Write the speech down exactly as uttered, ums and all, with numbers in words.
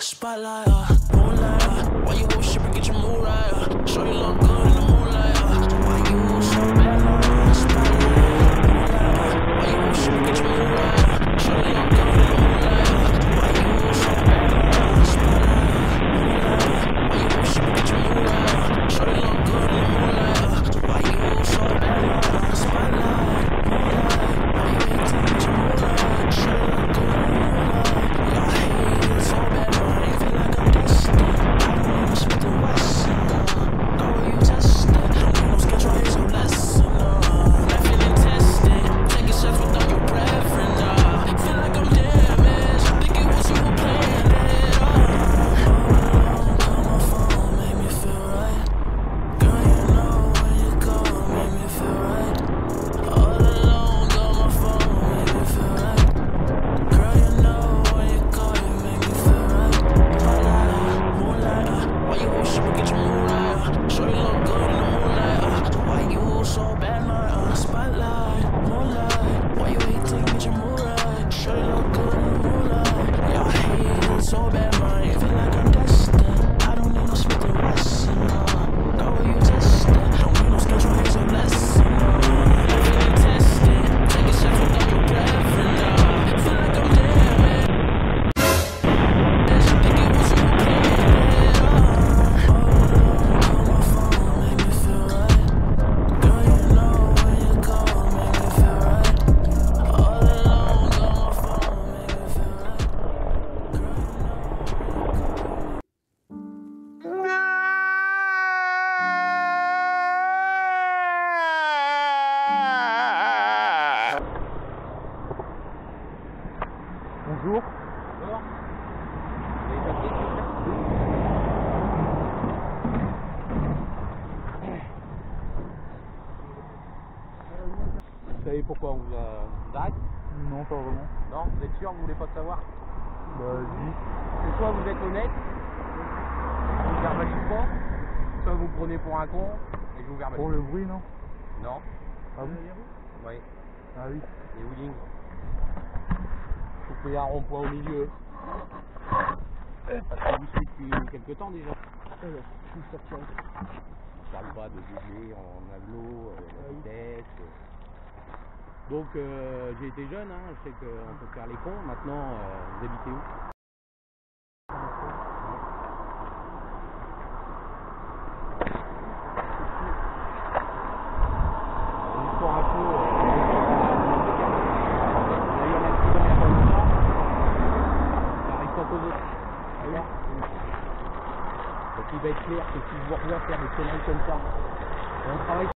Spotlight, uh, moonlight, uh, why you worship and get your mood right, uh, show you look good in the moonlight, uh, why you so bad, uh, spotlight, moonlight, uh, why you worship and get your mood right, uh, show you look good in the moonlight, uh, why you so bad, uh, spotlight, moonlight, uh, why you worship and get your mood right, uh, show you look good in the moonlight, uh, why you so bad, uh, spotlight, moonlight, why you hate to get your mood right, show you look good in the moonlight, y'all hate it so bad. Bonjour. Bonjour. Vous avez papier, s'il vous plaît? Vous savez pourquoi on vous, a... vous arrête? Non, pas vraiment. Non, vous êtes sûr, vous voulez pas le savoir? Bah, dis. C'est soit vous êtes honnête, vous verbalise pas, soit vous prenez pour un con et je vous verbalise. Pour le bruit, non? Non. Ah bon? Oui. Ah oui. Les wheelings. Faut qu'il y ait un rond-point au milieu. Parce que vous suivez depuis quelque temps déjà. Alors, je suis sorti en... On parle pas de doubler en aglo, euh, la vitesse. euh. Donc euh, j'ai été jeune, hein, je sais qu'on peut faire les cons. Maintenant, euh, vous habitez où? Juste pour info, euh, on a eu un accident il y a pas longtemps. Ça arrive pas qu'aux autres. D'accord? Donc il va être clair que si je vous revois faire des conneries comme ça, et on travaille